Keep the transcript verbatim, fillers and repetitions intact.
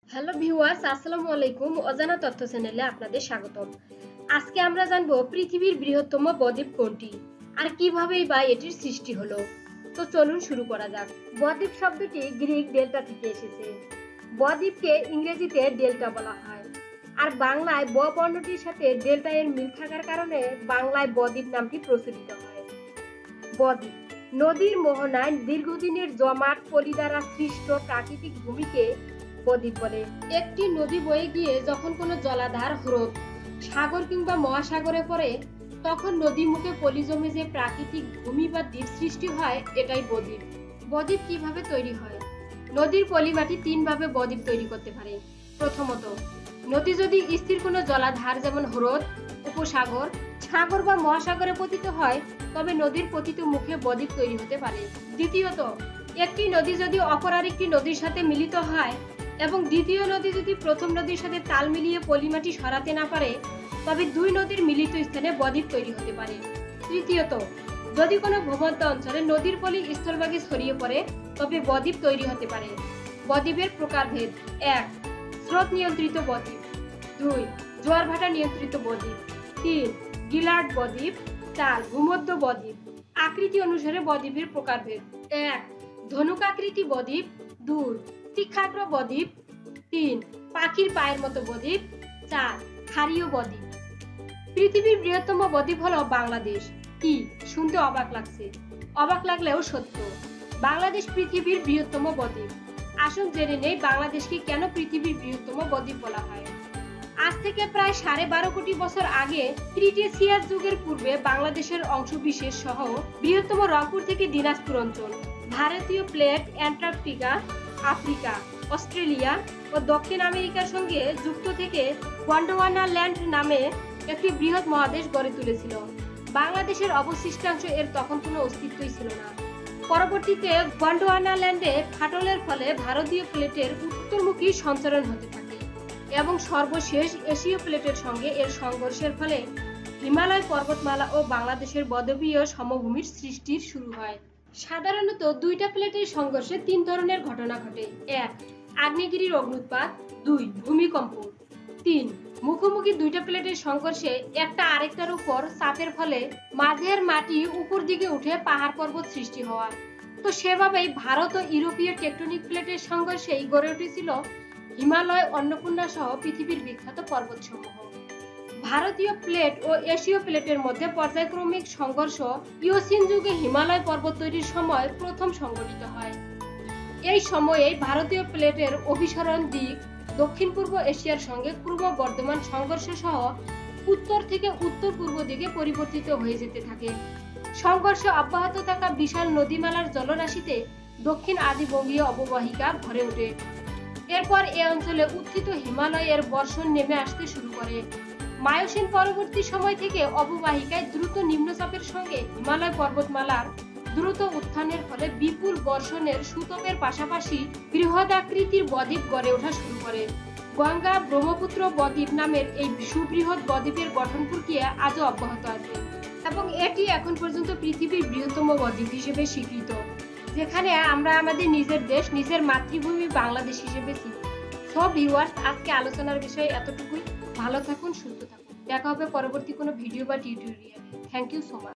Hello viewers, আসসালামু আলাইকুম। অজানা তথ্য চ্যানেলে আপনাদের স্বাগতম। আজকে আমরা জানব পৃথিবীর বৃহত্তম বদ্বীপ কোনটি আর কিভাবেই বা এটির সৃষ্টি হলো। তো চলুন শুরু করা যাক। বদ্বীপ শব্দটি গ্রিক ডেল্টা থেকে এসেছে। বদ্বীপকে ইংরেজিতে ডেল্টা বলা হয়, আর বাংলায় ব বর্ণটির সাথে ডেল্টা এর মিল থাকার কারণে বাংলায় বদ্বীপ নামটি প্রচলিত হয়। বদ্বীপ নদীর মোহনায় দীর্ঘদিনের জমাট পলি দ্বারা সৃষ্ট প্রাকৃতিক ভূমিকে বদ্বীপ বলে। একটি নদী বয়ে গিয়ে যখন কোনো জলাধার হ্রদ সাগর কিংবা মহাসাগরে পড়ে, তখন নদী মুখে পলি জমে যে প্রাকৃতিক ভূমি বা দ্বীপ সৃষ্টি হয়, এটাই বদ্বীপ। বদ্বীপ কিভাবে তৈরি হয়? নদীর পলি মাটি তিন ভাবে বদ্বীপ তৈরি করতে পারে। প্রথমত, নদী যদি স্থির কোনো জলাধার যেমন হ্রদ, উপসাগর, সাগর বা মহাসাগরে পতিত হয়, তবে নদীর পতিত মুখে বদ্বীপ তৈরি হতে পারে। দ্বিতীয়ত, একটি নদী যদি অপর আরেকটি নদীর সাথে মিলিত হয় এবং দ্বিতীয় নদী যদি প্রথম নদীর সাথে তাল মিলিয়ে পলিমাটি সরাতে না পারে, তবে দুই নদীর মিলিত স্থানে বদ্বীপ তৈরি হতে পারে। তৃতীয়ত, যদি কোনো ভূমধ্য অঞ্চলে নদীর পলি স্থলভাগে ছড়িয়ে পড়ে, তবে বদ্বীপ তৈরি হতে পারে। বদ্বীপের প্রকারভেদ: এক, স্রোত নিয়ন্ত্রিত বদ্বীপ। দুই, জোয়ার ভাটা নিয়ন্ত্রিত বদ্বীপ। তিন, গিলার্ড বদ্বীপ। চার, ভূমধ্য বদ্বীপ। আকৃতি অনুসারে বদ্বীপের প্রকারভেদ: এক, ধনুকাকৃতি বদ্বীপ। দুই, তীক্ষাগ্র বদ্বীপ। তিন, পাখির পায়ের মতো বদ্বীপ। চার, ক্ষারীয় বদ্বীপ। পৃথিবীর বৃহত্তম বদ্বীপ হলো বাংলাদেশ। কি শুনতে অবাক লাগছে? অবাক লাগলেও সত্য, বাংলাদেশ পৃথিবীর বৃহত্তম বদ্বীপ। আসুন জেনে নেই বাংলাদেশকে কেন পৃথিবীর বৃহত্তম বদ্বীপ বলা হয়। আজ থেকে প্রায় সাড়ে বারো কোটি বছর আগে ক্রিটেসিয়াস যুগের পূর্বে বাংলাদেশের অংশবিশেষ সহ বৃহত্তম রংপুর থেকে দিনাজপুর অঞ্চল, ভারতীয় প্লেট, অ্যান্টার্কটিকা, আফ্রিকা, অস্ট্রেলিয়া ও দক্ষিণ আমেরিকার সঙ্গে যুক্ত থেকে গন্ডোয়ানা ল্যান্ড নামে একটি বৃহৎ মহাদেশ গড়ে তুলেছিল। বাংলাদেশের অবশিষ্টাংশ এর তখন কোনো অস্তিত্বই ছিল না। পরবর্তীতে গন্ডোয়ানা ল্যান্ডে ফাটলের ফলে ভারতীয় প্লেটের উত্তরমুখী সঞ্চারণ হতে থাকে এবং সর্বশেষ এশীয় প্লেটের সঙ্গে এর সংঘর্ষের ফলে হিমালয় পর্বতমালা ও বাংলাদেশের বদ্বীপীয় সমভূমির সৃষ্টির শুরু হয়। সাধারণত দুইটা প্লেটের সংঘর্ষে তিন ধরনের ঘটনা ঘটে: এক, আগ্নেয়গিরির অগ্ন্যুৎপাত। দুই, ভূমিকম্প। তিন, মুখোমুখি দুইটা প্লেটের সংঘর্ষে একটা আরেকটার উপর চাপের ফলে মাঝের মাটি উপর দিকে উঠে পাহাড় পর্বত সৃষ্টি হওয়া। তো সেভাবেই ভারত ও ইউরোপীয় টেকটনিক প্লেটের সংঘর্ষেই গড়ে উঠেছিল হিমালয়, অন্নপূর্ণা সহ পৃথিবীর বিখ্যাত পর্বতসমূহ। ভারতীয় প্লেট ও এশীয় প্লেটের মধ্যে পর্যায়ক্রমিক সংঘর্ষ ইওসিন যুগে হিমালয় পর্বত তৈরির সময় প্রথম সংঘটিত হয়। এই সময়েই ভারতীয় প্লেটের অভিসরণ দিক দক্ষিণ পূর্ব এশিয়ার সঙ্গে ক্রমবর্ধমান সংঘর্ষ সহ উত্তর থেকে উত্তর পূর্ব দিকে পরিবর্তিত হয়ে যেতে থাকে। সংঘর্ষ অব্যাহত থাকা বিশাল নদীমালার জলরাশিতে দক্ষিণ আদিবঙ্গীয় অববাহিকা ভরে ওঠে। এরপর এ অঞ্চলে উত্থিত হিমালয়ের বর্ষণ নেমে আসতে শুরু করে। মায়োসিন পরবর্তী সময় থেকে অববাহিকায় দ্রুত নিম্নচাপের সঙ্গে হিমালয় পর্বতমালার দ্রুত উত্থানের ফলে বিপুল বর্ষণের সূতকের পাশাপাশি বৃহদাকৃতির বদ্বীপ গড়ে ওঠা শুরু করে। গঙ্গা ব্রহ্মপুত্র বদ্বীপ নামের এই সুবৃহৎ বদ্বীপের গঠন প্রক্রিয়া আজও অব্যাহত আছে এবং এটি এখন পর্যন্ত পৃথিবীর বৃহত্তম বদ্বীপ হিসেবে স্বীকৃত, যেখানে আমরা আমাদের নিজের দেশ, নিজের মাতৃভূমি বাংলাদেশ হিসেবে চিনি। সব ভিউয়ার্স, আজকে আলোচনার বিষয়ে এতটুকুই। ভালো থাকুন, সুস্থ থাকুন। দেখা হবে পরবর্তী কোনো ভিডিও বা টিউটোরিয়ালে। Thank you so much.